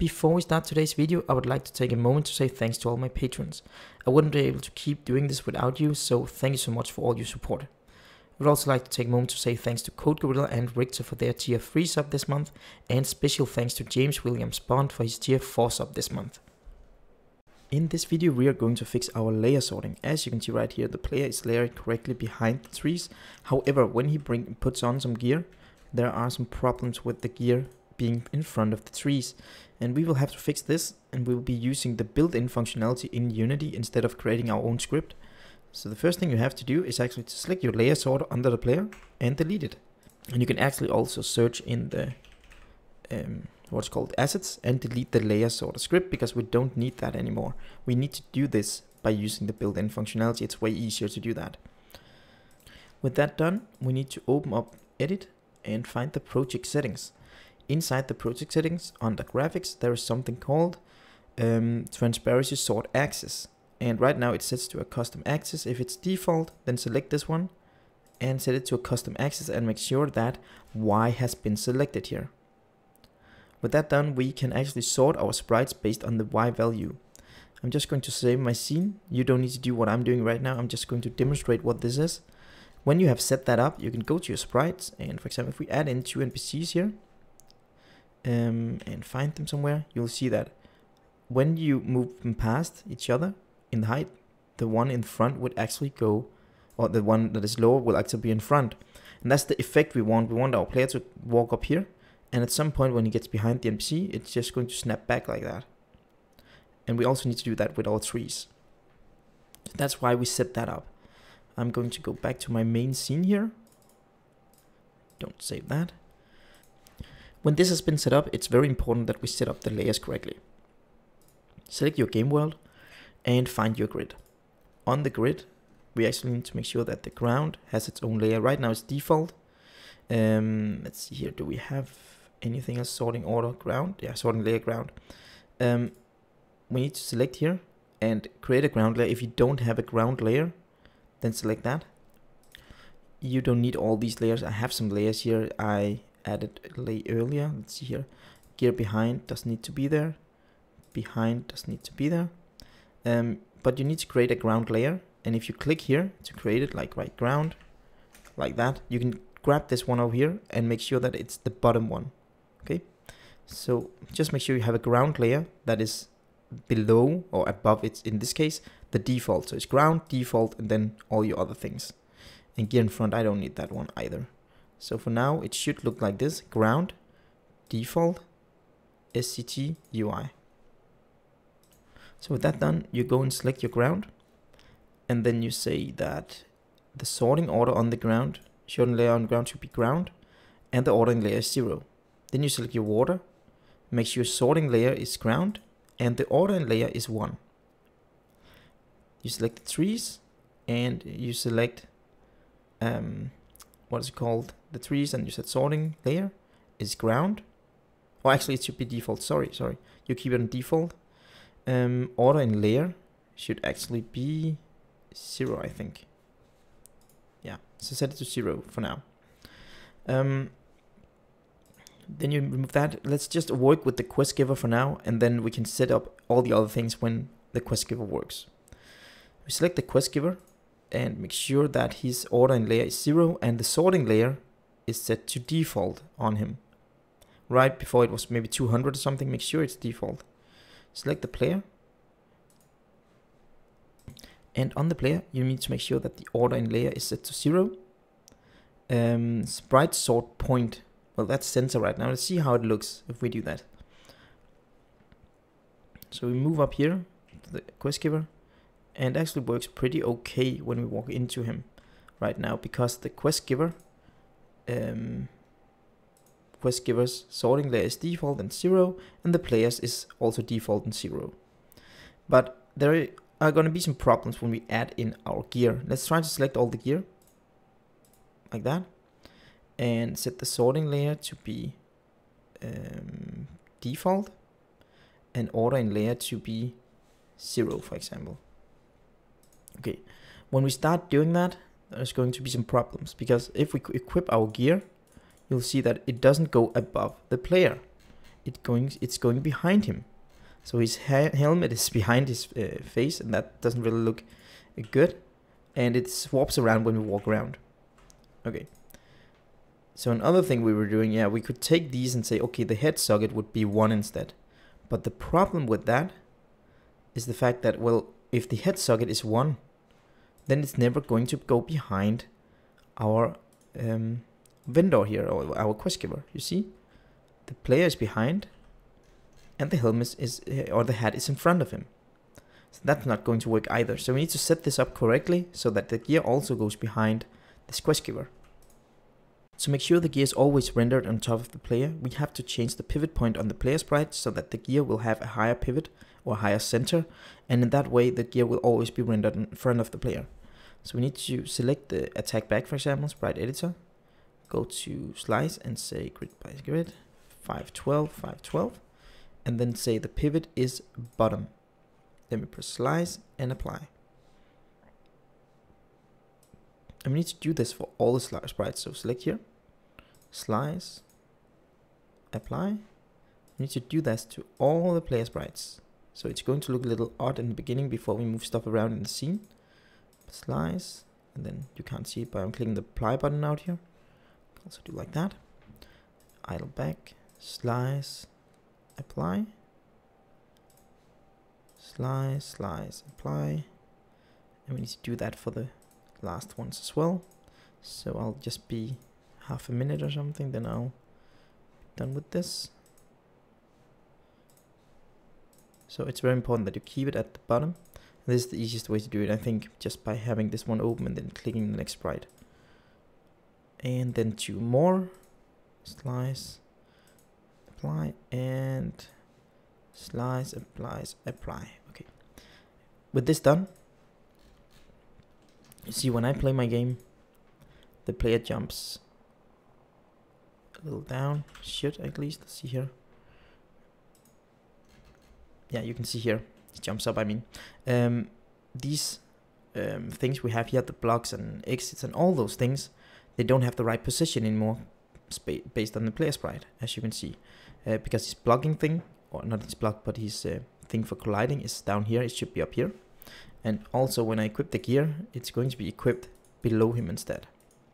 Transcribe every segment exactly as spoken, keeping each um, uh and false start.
Before we start today's video, I would like to take a moment to say thanks to all my patrons. I wouldn't be able to keep doing this without you, so thank you so much for all your support. I would also like to take a moment to say thanks to Code Gorilla and Richter for their tier three sub this month, and special thanks to James Williams Bond for his tier four sub this month. In this video we are going to fix our layer sorting. As you can see right here, the player is layered correctly behind the trees. However, when he bring, puts on some gear, there are some problems with the gear being in front of the trees, and we will have to fix this, and we will be using the built-in functionality in Unity instead of creating our own script. So the first thing you have to do is actually to select your layer sorter under the player and delete it. And you can actually also search in the um, what's called assets and delete the layer sorter script, because we don't need that anymore. We need to do this by using the built-in functionality. It's way easier to do that. With that done, we need to open up Edit and find the project settings. Inside the project settings, under graphics, there is something called um, transparency sort axis. And right now it sets to a custom axis. If it's default, then select this one and set it to a custom axis and make sure that Y has been selected here. With that done, we can actually sort our sprites based on the Y value. I'm just going to save my scene. You don't need to do what I'm doing right now. I'm just going to demonstrate what this is. When you have set that up, you can go to your sprites, and for example, if we add in two N P Cs here, Um, and find them somewhere, you'll see that when you move them past each other in the height, the one in front would actually go, or the one that is lower will actually be in front. And that's the effect we want. We want our player to walk up here, and at some point when he gets behind the N P C, it's just going to snap back like that. And we also need to do that with our trees. So that's why we set that up. I'm going to go back to my main scene here. Don't save that. When this has been set up, it's very important that we set up the layers correctly. Select your game world and find your grid. On the grid, we actually need to make sure that the ground has its own layer. Right now it's default. Um, let's see here, do we have anything else? Sorting order ground? Yeah, sorting layer ground. Um, we need to select here and create a ground layer. If you don't have a ground layer, then select that. You don't need all these layers. I have some layers here I added lay earlier. Let's see here. Gear behind doesn't need to be there. Behind doesn't need to be there. Um, but you need to create a ground layer. And if you click here to create it, like right ground, like that, you can grab this one over here and make sure that it's the bottom one. Okay. So just make sure you have a ground layer that is below or above. It's in this case the default. So it's ground, default, and then all your other things. And gear in front, I don't need that one either. So for now, it should look like this: ground, default, S C T, U I. So with that done, you go and select your ground, and then you say that the sorting order on the ground, sorting layer on the ground should be ground, and the ordering layer is zero. Then you select your water, make sure sorting layer is ground, and the ordering layer is one. You select the trees, and you select um, what is it called? The trees, and you set sorting layer is ground. Or actually it should be default, sorry, sorry. You keep it on default. Um, order in layer should actually be zero, I think. Yeah, so set it to zero for now. Um, then you remove that. Let's just work with the quest giver for now, and then we can set up all the other things when the quest giver works. We select the quest giver and make sure that his ordering layer is zero and the sorting layer is set to default on him. Right before it was maybe two hundred or something, make sure it's default. Select the player. And on the player, you need to make sure that the ordering layer is set to zero. Um, sprite sort point. Well, that's sensor right now. Let's see how it looks if we do that. So we move up here to the quest giver. And actually works pretty okay when we walk into him right now, because the quest giver um, quest giver's sorting layer is default and zero, and the players is also default and zero. But there are going to be some problems when we add in our gear. Let's try to select all the gear like that and set the sorting layer to be um, default and ordering layer to be zero, for example. Okay, when we start doing that, there's going to be some problems, because if we equip our gear, you'll see that it doesn't go above the player. it going it's going behind him. So his ha helmet is behind his uh, face, and that doesn't really look uh, good. And it swaps around when we walk around. Okay. So another thing we were doing, yeah, we could take these and say, okay, the head socket would be one instead. But the problem with that is the fact that, well, if the head socket is one, then it's never going to go behind our um, vendor here, or our quest giver. You see, the player is behind, and the helmet is, or the hat is in front of him. So that's not going to work either. So we need to set this up correctly so that the gear also goes behind this quest giver. To make sure the gear is always rendered on top of the player, we have to change the pivot point on the player sprite so that the gear will have a higher pivot or higher center, and in that way the gear will always be rendered in front of the player. So we need to select the attack back, for example, sprite editor, go to slice and say grid by grid, five twelve, five twelve, and then say the pivot is bottom. Then we press slice and apply. And we need to do this for all the sprites. So select here, slice, apply. We need to do this to all the player sprites. So it's going to look a little odd in the beginning before we move stuff around in the scene. Slice, and then you can't see it, but I'm clicking the apply button out here. Also do like that. Idle back, slice, apply. Slice, slice, apply. And we need to do that for the last ones as well. So I'll just be half a minute or something, then I'll be done with this. So it's very important that you keep it at the bottom. This is the easiest way to do it, I think, just by having this one open and then clicking the next sprite. And then two more. Slice, apply, and slice, apply, apply. Okay. With this done, you see when I play my game, the player jumps a little down. Should at least. Let's see here. Yeah, you can see here. It jumps up, I mean. Um, these um, things we have here, the blocks and exits and all those things, they don't have the right position anymore based on the player sprite, as you can see. Uh, because his blocking thing, or not his block, but his uh, thing for colliding is down here. It should be up here. And also when I equip the gear, it's going to be equipped below him instead.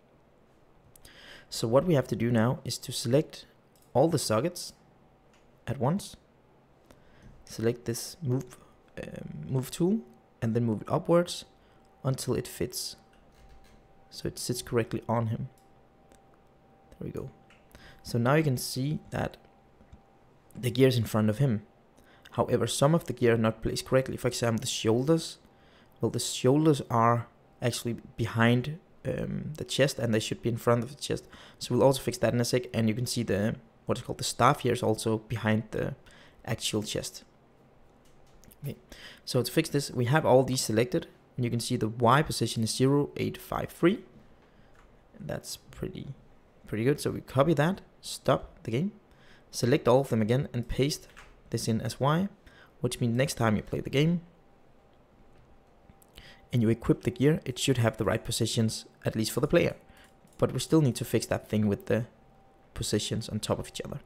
So what we have to do now is to select all the sockets at once. Select this move, um, move tool, and then move it upwards until it fits. So it sits correctly on him. There we go. So now you can see that the gear is in front of him. However, some of the gear are not placed correctly. For example, the shoulders. Well, the shoulders are actually behind um, the chest, and they should be in front of the chest. So we'll also fix that in a sec. And you can see the what is called the staff here is also behind the actual chest. Okay. So to fix this, we have all these selected, and you can see the Y position is zero eight five three. And that's pretty, pretty good. So we copy that, stop the game, select all of them again, and paste this in as Y, which means next time you play the game and you equip the gear, it should have the right positions, at least for the player. But we still need to fix that thing with the positions on top of each other.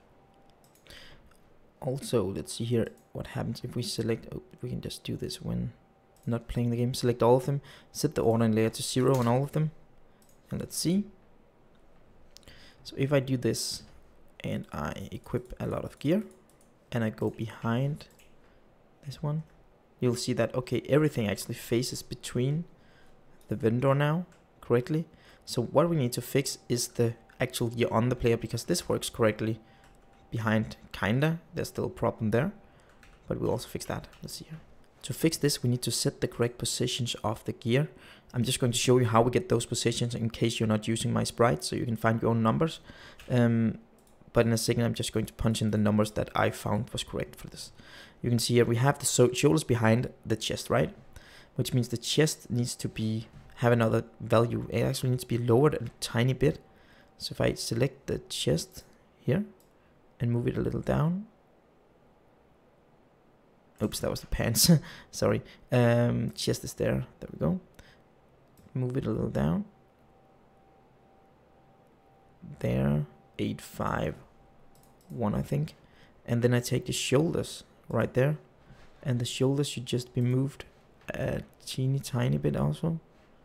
Also, let's see here what happens if we select, oh, we can just do this when not playing the game. Select all of them, set the order and layer to zero on all of them, and let's see. So if I do this and I equip a lot of gear and I go behind this one, you'll see that, okay, everything actually faces between the vendor now correctly. So what we need to fix is the actual gear on the player, because this works correctly behind, kinda. There's still a problem there, but we'll also fix that. Let's see here. To fix this, we need to set the correct positions of the gear. I'm just going to show you how we get those positions in case you're not using my sprite, so you can find your own numbers. Um, but in a second, I'm just going to punch in the numbers that I found was correct for this. You can see here we have the so shoulders behind the chest, right? Which means the chest needs to be have another value. It actually needs to be lowered a tiny bit. So if I select the chest here and move it a little down. Oops, that was the pants. Sorry. Um, chest is there. There we go. Move it a little down. There. eight five one, I think. And then I take the shoulders right there, and the shoulders should just be moved a teeny tiny bit also.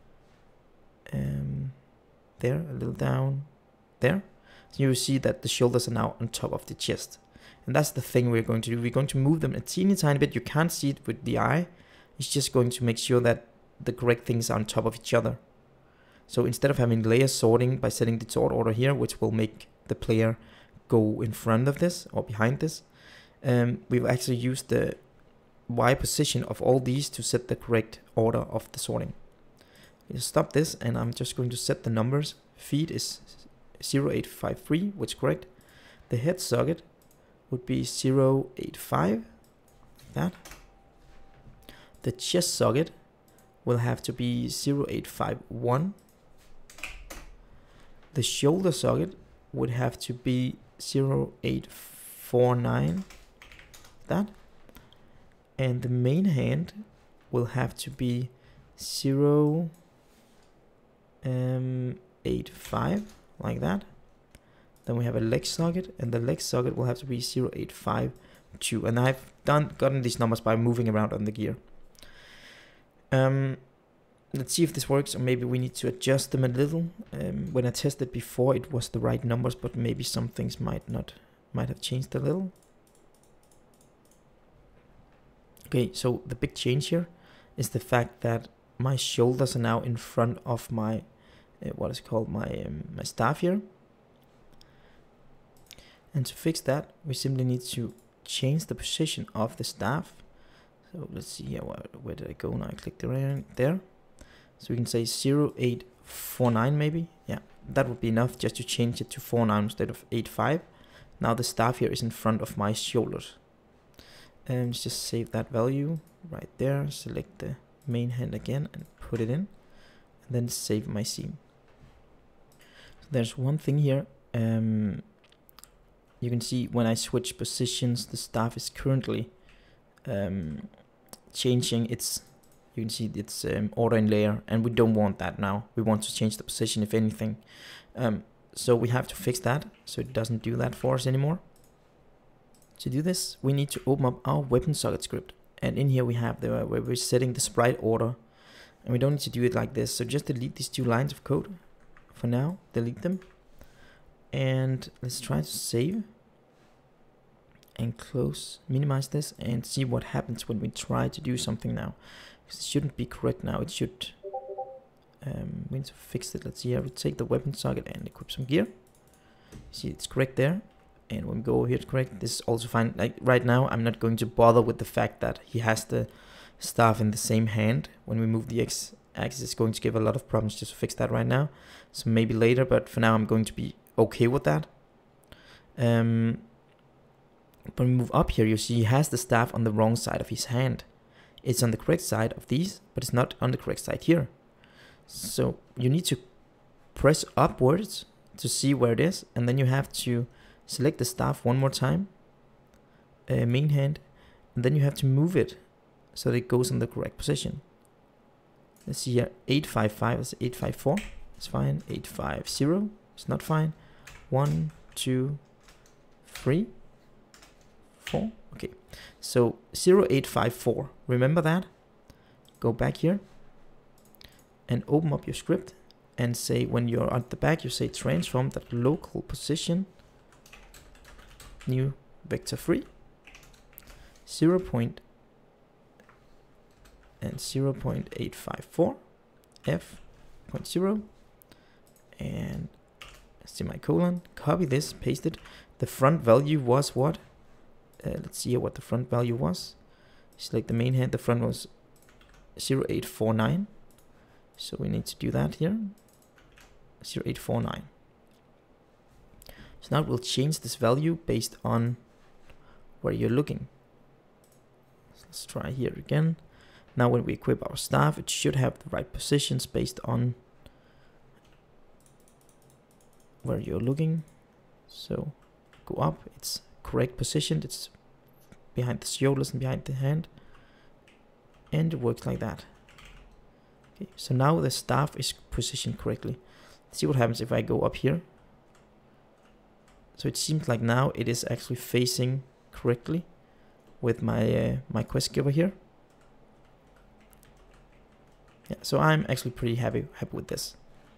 Um, there, a little down, there. So you will see that the shoulders are now on top of the chest. And that's the thing we're going to do. We're going to move them a teeny tiny bit. You can't see it with the eye. It's just going to make sure that the correct things are on top of each other. So instead of having layer sorting by setting the sort order here, which will make the player go in front of this or behind this, um, we've actually used the Y position of all these to set the correct order of the sorting. You stop this, and I'm just going to set the numbers. Feet is zero eight five three, which is correct. The head socket would be zero eight five, like that. The chest socket will have to be zero eight five one. The shoulder socket would have to be zero eight four nine, that. And the main hand will have to be zero eight five, like that. Then we have a leg socket, and the leg socket will have to be zero eight five two. And I've done gotten these numbers by moving around on the gear. Um, let's see if this works, or maybe we need to adjust them a little. Um, when I tested before, it was the right numbers, but maybe some things might not, might have changed a little. Okay, so the big change here is the fact that my shoulders are now in front of my, uh, what is called my um, my staff here. And to fix that, we simply need to change the position of the staff. So let's see here, where, where did I go now? I clicked around there. So we can say zero eight four nine maybe. Yeah, that would be enough just to change it to four nine instead of eight five. Now the staff here is in front of my shoulders. And just save that value right there. Select the main hand again and put it in. And then save my scene. So there's one thing here. Um, you can see when I switch positions, the staff is currently um, changing its, you can see its um, order in layer, and we don't want that now. We want to change the position if anything. Um, so we have to fix that so it doesn't do that for us anymore. To do this, we need to open up our weapon socket script, and in here we have the uh, where we're setting the sprite order, and we don't need to do it like this. So just delete these two lines of code for now. Delete them, and let's try to save and close, minimize this, and see what happens when we try to do something now. Because it shouldn't be correct now. It should. Um, we need to fix it. Let's see. I will take the weapon socket and equip some gear. See, it's correct there. And when we go over here to correct, this is also fine. Like right now, I'm not going to bother with the fact that he has the staff in the same hand. When we move the X axis, it's going to give a lot of problems just to fix that right now. So maybe later, but for now, I'm going to be okay with that. Um, when we move up here, you see he has the staff on the wrong side of his hand. It's on the correct side of these, but it's not on the correct side here. So you need to press upwards to see where it is, and then you have to select the staff one more time, uh, main hand, and then you have to move it so that it goes in the correct position. Let's see here, eight five five is eight five four, it's fine. eight five zero, it's not fine. one, two, three, four, okay. So zero eight five four, remember that? Go back here and open up your script and say, when you're at the back, you say transform that local position, new vector three, zero point and zero point eight five four, f point zero, and semicolon, copy this, paste it. The front value was what? Uh, let's see what the front value was. Select the main hand, the front was zero eight four nine, so we need to do that here, zero eight four nine. So now we'll change this value based on where you're looking. So let's try here again. Now when we equip our staff, it should have the right positions based on where you're looking. So go up, it's correct positioned, it's behind the shoulders and behind the hand, and it works like that. Okay, so now the staff is positioned correctly. Let's see what happens if I go up here. So it seems like now it is actually facing correctly with my uh, my quest giver here. Yeah, so I'm actually pretty happy happy with this.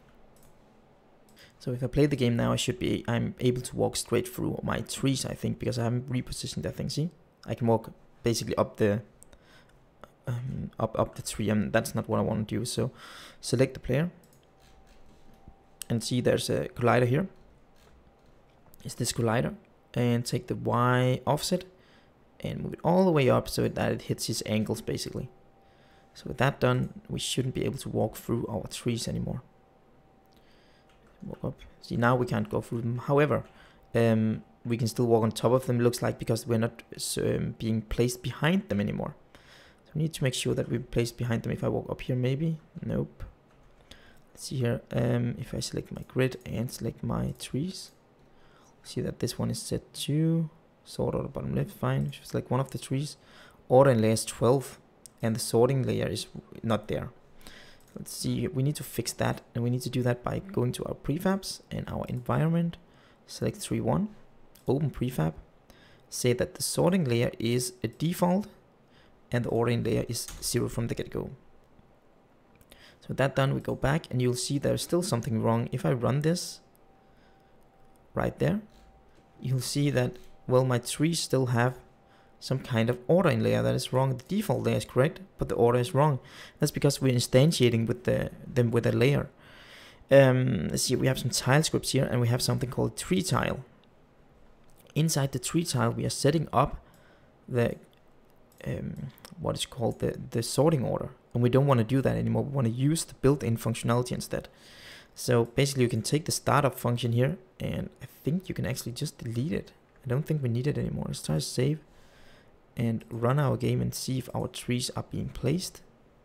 So if I play the game now, I should be I'm able to walk straight through my trees, I think, because I haven't repositioned that thing. See, I can walk basically up the um, up up the tree, and that's not what I want to do. So select the player, and see there's a collider here. It's this collider, and take the Y offset and move it all the way up so that it hits his ankles basically. So with that done, we shouldn't be able to walk through our trees anymore. Walk up. See, now we can't go through them. However, um, we can still walk on top of them, looks like, because we're not um, being placed behind them anymore. So we need to make sure that we're placed behind them. If I walk up here, maybe. Nope. Let's see here. Um, if I select my grid and select my trees, see that this one is set to sort order bottom left. Fine. Select one of the trees. Order in layer is twelve, and the sorting layer is not there. Let's see, we need to fix that, and we need to do that by going to our prefabs and our environment, select three one, open prefab, say that the sorting layer is a default and the ordering layer is zero from the get-go. So with that done, we go back and you'll see there's still something wrong. If I run this right there, you'll see that, well, my trees still have some kind of ordering layer that is wrong. The default layer is correct, but the order is wrong. That's because we're instantiating with the them with a layer. Um, let's see, we have some tile scripts here, and we have something called tree tile. Inside the tree tile, we are setting up the um, what is called the the sorting order, and we don't want to do that anymore. We want to use the built-in functionality instead. So basically, you can take the startup function here, and I think you can actually just delete it. I don't think we need it anymore. Let's try to save and run our game and see if our trees are being placed.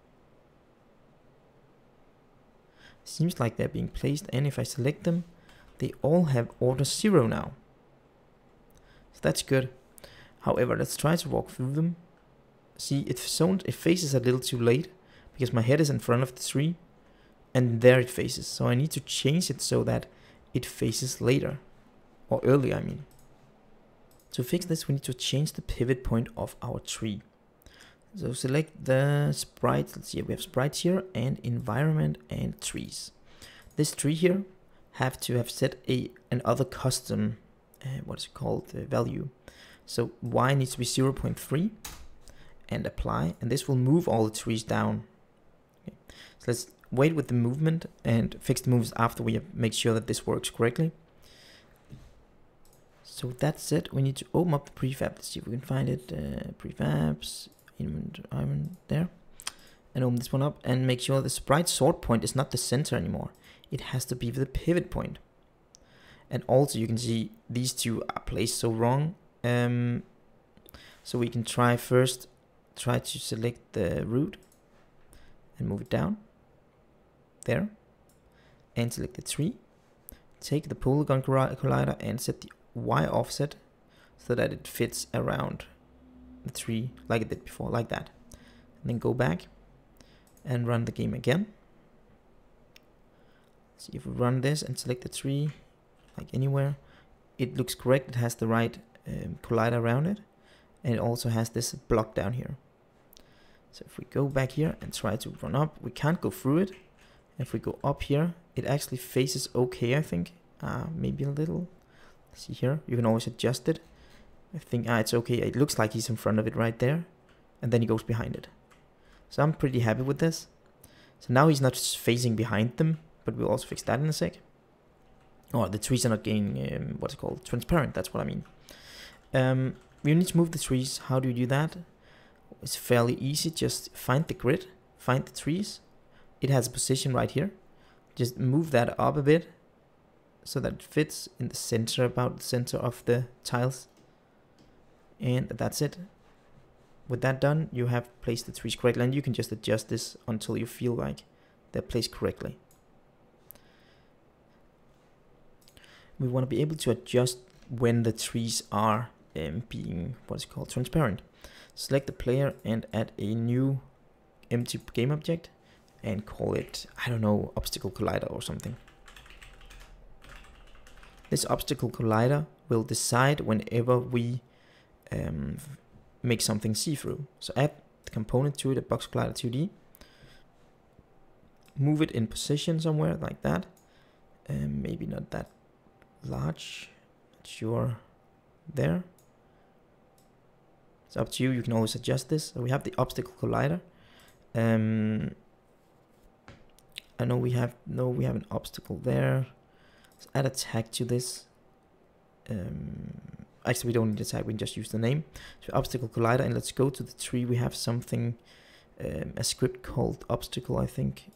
Seems like they're being placed, and if I select them, they all have order zero now. So that's good. However, let's try to walk through them. See, it, zoned, it faces a little too late because my head is in front of the tree, and there it faces. So I need to change it so that it faces later, or earlier I mean. To fix this, we need to change the pivot point of our tree. So select the sprites. Let's see, we have sprites here, and environment and trees. This tree here have to have set a another custom, uh, what is it called, uh, value. So Y needs to be zero point three, and apply, and this will move all the trees down. Okay. So let's wait with the movement and fix the moves after we have make sure that this works correctly. So that's it. We need to open up the prefab. Let's see if we can find it. Uh, prefabs, environment there, and open this one up and make sure the sprite sort point is not the center anymore. It has to be the pivot point. And also you can see these two are placed so wrong. Um, so we can try first, try to select the root and move it down there, and select the tree. Take the polygon collider and set the Y offset so that it fits around the tree like it did before, like that. And then go back and run the game again. See if we run this and select the tree, like anywhere, it looks correct. It has the right um, collider around it, and it also has this block down here. So if we go back here and try to run up, we can't go through it. If we go up here, it actually faces okay, I think. Uh, maybe a little. See here, you can always adjust it. I think ah, it's okay. It looks like he's in front of it right there, and then he goes behind it. So I'm pretty happy with this. So now he's not facing behind them, but we'll also fix that in a sec. Oh, the trees are not getting um, what's it called, transparent. That's what I mean. Um, we need to move the trees. How do you do that? It's fairly easy. Just find the grid, find the trees. It has a position right here. Just move that up a bit, so that it fits in the center, about the center of the tiles. And that's it. With that done, you have placed the trees correctly, and you can just adjust this until you feel like they're placed correctly. We want to be able to adjust when the trees are um, being, what's it called, transparent. Select the player and add a new empty game object and call it, I don't know, obstacle collider or something. This obstacle collider will decide whenever we um, make something see-through. So add the component to it, a box collider two D. Move it in position somewhere like that. Um, maybe not that large. Not sure. There. It's up to you. You can always adjust this. So we have the obstacle collider. Um, I know we have no. We have an obstacle there. Let's add a tag to this. Um, actually, we don't need a tag. We can just use the name. So obstacle collider, and let's go to the tree. We have something, um, a script called obstacle, I think.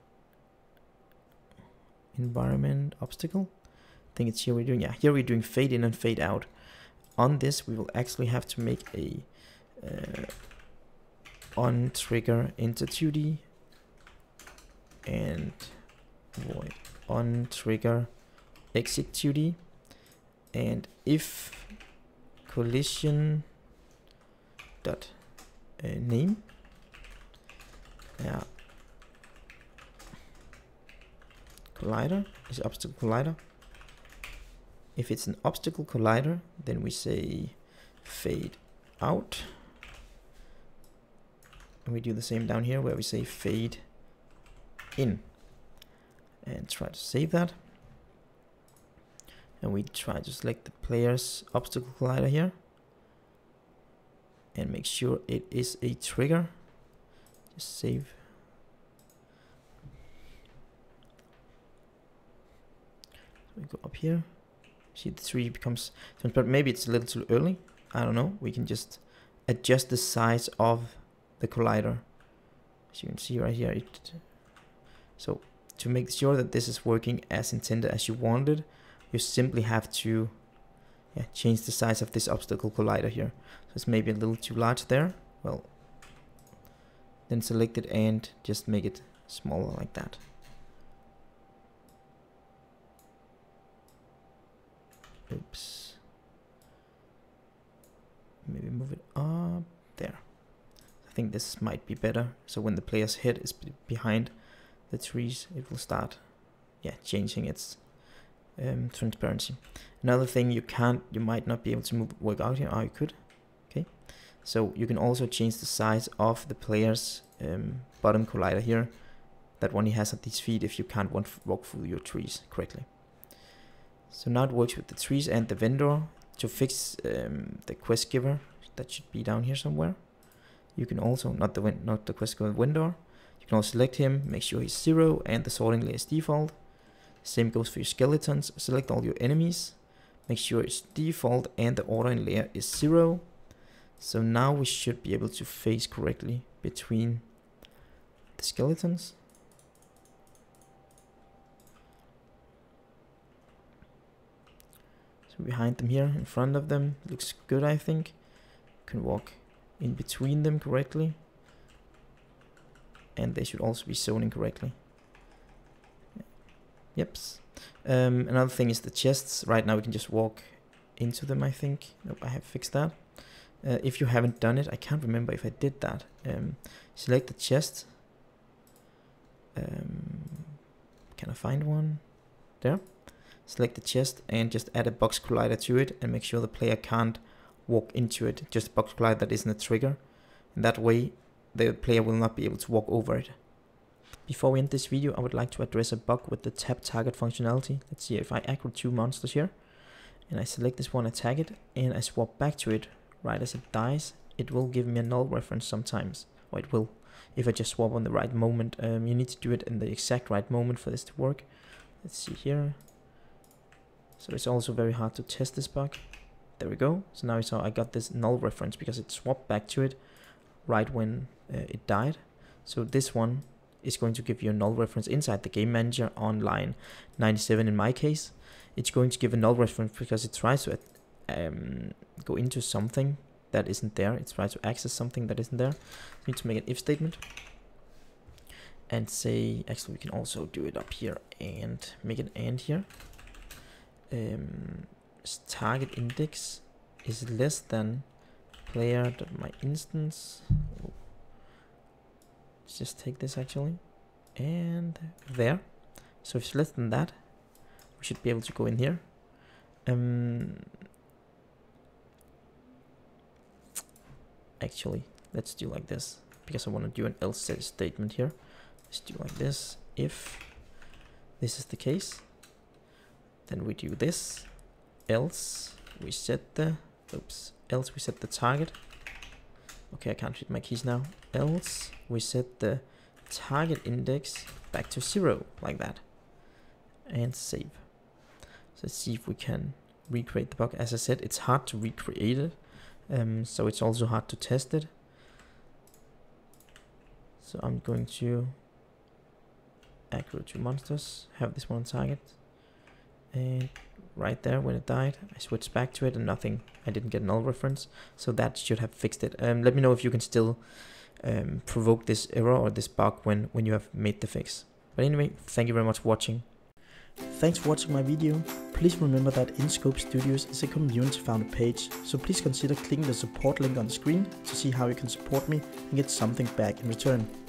Environment obstacle. I think it's here we're doing. Yeah, here we're doing fade in and fade out. On this, we will actually have to make a uh, on trigger enter two D and void on trigger exit two D, and if collision dot uh, name, yeah, collider is obstacle collider. If it's an obstacle collider, then we say fade out. And we do the same down here where we say fade in. And try to save that. And we try to select the player's obstacle collider here. And make sure it is a trigger. Just save. So we go up here. See, the tree becomes, but maybe it's a little too early. I don't know. We can just adjust the size of the collider. As you can see right here. It, so to make sure that this is working as intended, as you wanted, you simply have to yeah, change the size of this obstacle collider here. So it's maybe a little too large there. Well, then select it and just make it smaller like that. Oops. Maybe move it up there. I think this might be better. So when the player's head is behind the trees, it will start, yeah, changing its um, transparency. Another thing you can't, you might not be able to move work out here. Oh, you could. Okay. So you can also change the size of the player's um, bottom collider here. That one he has at these feet if you can't walk through your trees correctly. So now it works with the trees and the vendor. To fix um, the quest giver, that should be down here somewhere. You can also, not the win not the quest giver vendor, you can also select him, make sure he's zero and the sorting layer is default. Same goes for your skeletons. Select all your enemies, make sure it's default and the ordering layer is zero. So now we should be able to phase correctly between the skeletons. Behind them here, in front of them, looks good, I think. You can walk in between them correctly, and they should also be zoning correctly. Yep. Um, another thing is the chests. Right now we can just walk into them, I think. Nope, I have fixed that. Uh, if you haven't done it, I can't remember if I did that. Um, select the chest. Um, can I find one? There. Select the chest and just add a box collider to it and make sure the player can't walk into it. Just a box collider that isn't a trigger. And that way the player will not be able to walk over it. Before we end this video, I would like to address a bug with the tap target functionality. Let's see if I aggro two monsters here. And I select this one, I tag it, and I swap back to it right as it dies. It will give me a null reference sometimes. Or it will, if I just swap on the right moment. Um, you need to do it in the exact right moment for this to work. Let's see here. So it's also very hard to test this bug. There we go. So now you saw I got this null reference because it swapped back to it right when uh, it died. So this one is going to give you a null reference inside the game manager on line ninety-seven in my case. It's going to give a null reference because it tries to um, go into something that isn't there. It tries to access something that isn't there. You need to make an if statement and say, actually we can also do it up here and make an and here. Um, target index is less than player.my instance. Oh. Let's just take this actually and there. So if it's less than that, we should be able to go in here. Um, actually, let's do like this, because I want to do an else statement here. Let's do like this. If this is the case, then we do this. Else we set the, oops, else we set the target. Okay, I can't read my keys now. Else we set the target index back to zero, like that. And save. So let's see if we can recreate the bug. As I said, it's hard to recreate it. Um, so it's also hard to test it. So I'm going to aggro two monsters, have this one on target, and right there when it died, I switched back to it and nothing. I didn't get a null reference, so that should have fixed it. Um, let me know if you can still um, provoke this error or this bug when, when you have made the fix. But anyway, thank you very much for watching. Thanks for watching my video. Please remember that InScope Studios is a community founded page, so please consider clicking the support link on the screen to see how you can support me and get something back in return.